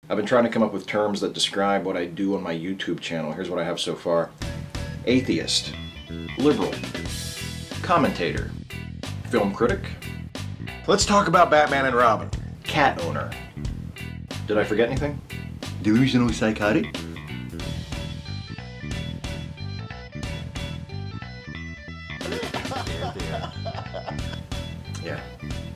I've been trying to come up with terms that describe what I do on my YouTube channel. Here's what I have so far. Atheist, liberal, commentator, film critic, Let's talk about Batman and Robin. cat owner. Did I forget anything? Delusional psychotic? Yeah.